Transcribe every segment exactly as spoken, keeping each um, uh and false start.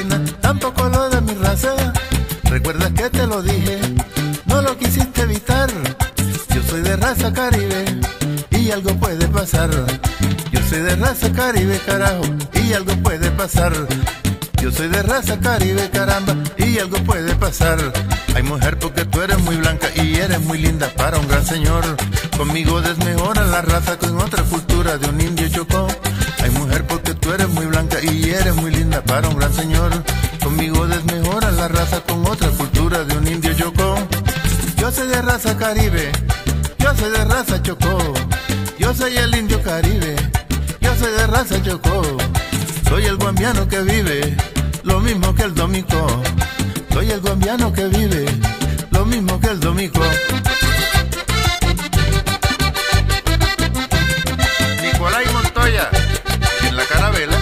morena, tampoco lo de mi raza. ¿Recuerdas que te lo dije? No lo quisiste evitar. Yo soy de raza caribe y algo puede pasar. Yo soy de raza caribe, carajo, y algo puede pasar. Yo soy de raza caribe, caramba, y algo puede pasar. Ay, mujer, porque tú eres muy blanca y eres muy linda para un gran señor. Conmigo desmejora la raza con otra cultura de un indio chocó. Ay, mujer, porque tú eres muy blanca y eres muy linda para un gran señor. Conmigo desmejora la raza con otra cultura de un indio chocó. Yo soy de raza caribe, yo soy de raza chocó. Yo soy el indio caribe, yo soy de raza chocó. Soy el guambiano que vive lo mismo que el domico. Soy el guambiano que vive lo mismo que el domico. Nicolás Montoya, en la carabela.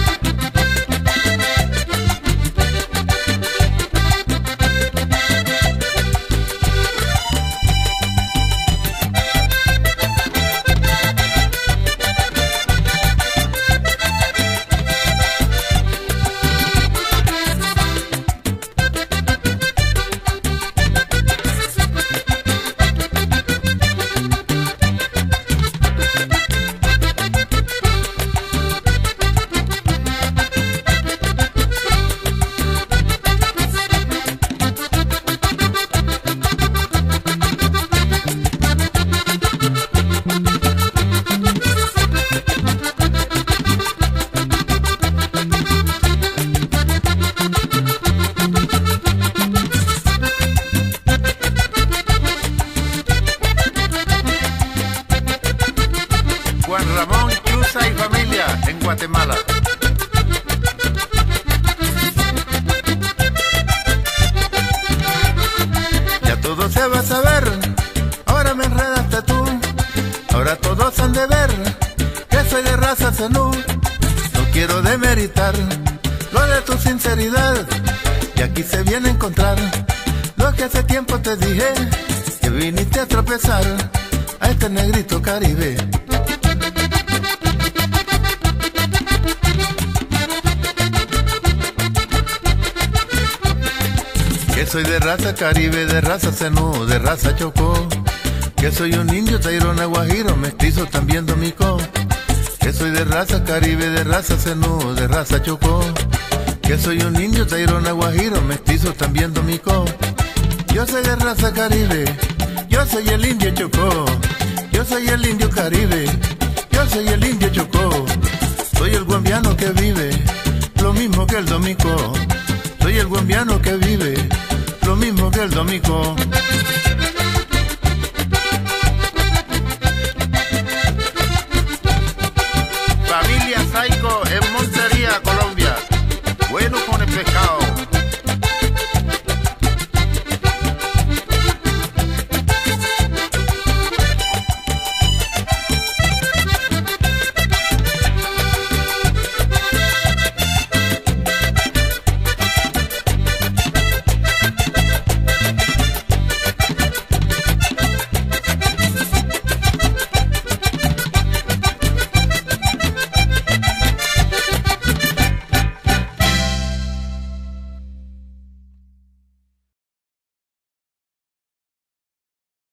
Juan Ramón Chuza y familia en Guatemala. Ya todo se va a saber, ahora me enredaste tú. Ahora todos han de ver que soy de raza zenú. No quiero demeritar lo de tu sinceridad, y aquí se viene a encontrar lo que hace tiempo te dije, que viniste a tropezar a este negrito caribe. Que soy de raza caribe, de raza zenú, de raza chocó. Que soy un indio, tairona, guajiro, mestizo, también domico. Que soy de raza caribe, de raza zenú, de raza chocó. Que soy un indio, tairona, guajiro, mestizo, también domico. Yo soy de raza caribe, yo soy el indio chocó. Yo soy el indio caribe, yo soy el indio chocó. Soy el guambiano que vive lo mismo que el domico. Soy el guambiano que vive lo mismo que el domico. Familia Saico en Montería, Colombia. Bueno con el pescado.